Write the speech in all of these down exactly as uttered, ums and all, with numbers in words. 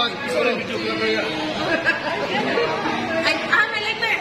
Ay, ah, may lighter!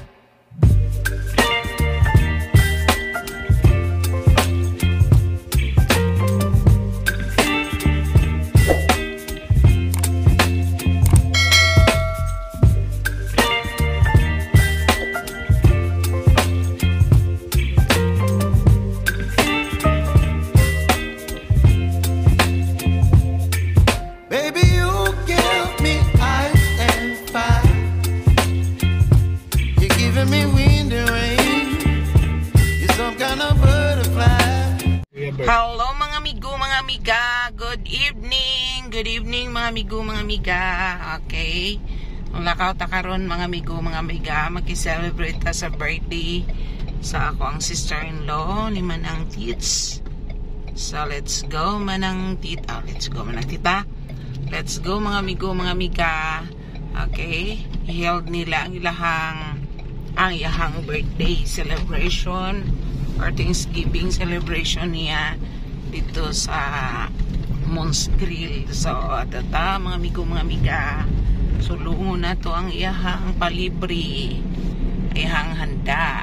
Hello mga amigo, mga amiga. Good evening. Good evening mga amigo, mga amiga. Okay. Ang lakaw ta karon mga amigo, mga amiga, maki-celebrate ta sa birthday sa ako ang sister-in-law ni Manang Tits. So let's go Manang Tita. Let's go Manang Tita. Let's go mga amigo, mga amiga. Okay. I-held nila ang ilahang ang ilahang birthday celebration or Thanksgiving celebration niya dito sa Mons Grill. So, tata, mga amigo, mga amiga. So, luon na to ang iyahang palibre. Iyahang handa.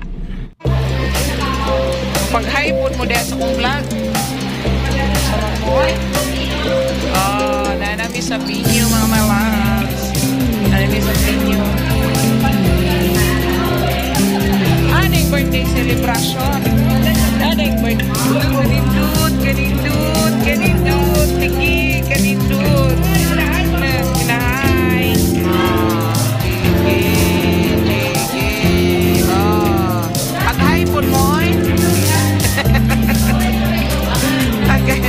Pag-hypon mo dahil sa kong vlog. Oh, nanami sa pinyo, mga malas. Nanami sa pinyo. Aning birthday celebration. Aning birthday. Ganindut, ganindut, ganindut. Tiki, ganindut. Kinahay. Tiki, tiki. Oh. Pag-hypon mo, eh. Okay.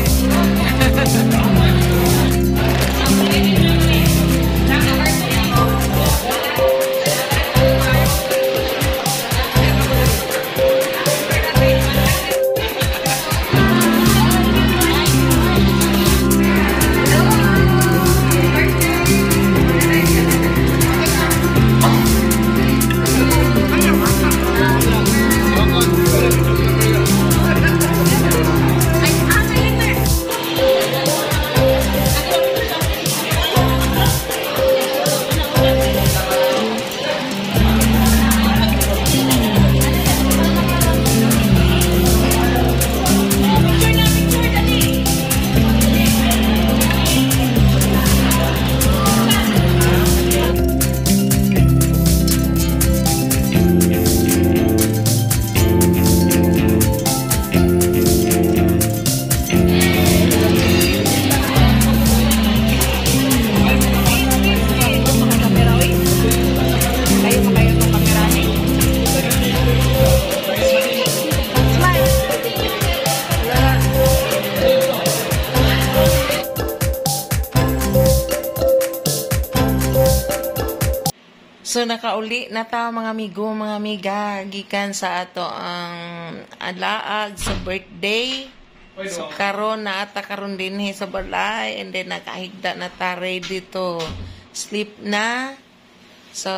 So nakauli na ta mga amigo, mga amiga, gikan sa ato ang alaag sa birthday. So karon na ata karon din sa balay, and then nakahigda na ta, ready to sleep na. So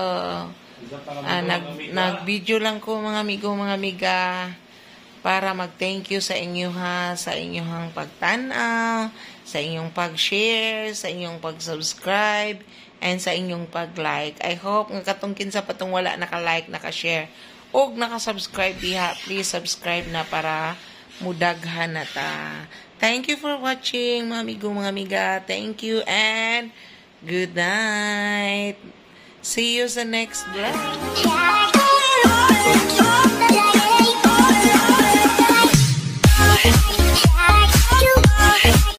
uh, nag nag-video lang ko mga amigo, mga amiga, para mag-thank you sa inyo ha, sa inyong pagtanaw, sa inyong pag-share, sa inyong pag-subscribe, and sa inyong pag-like. I hope nga katungkin sa patong wala naka-like, naka-share, o naka-subscribe diha, please subscribe na para mudaghan na ta. Thank you for watching, mga amigo, mga amiga. Thank you and good night. See you sa next vlog.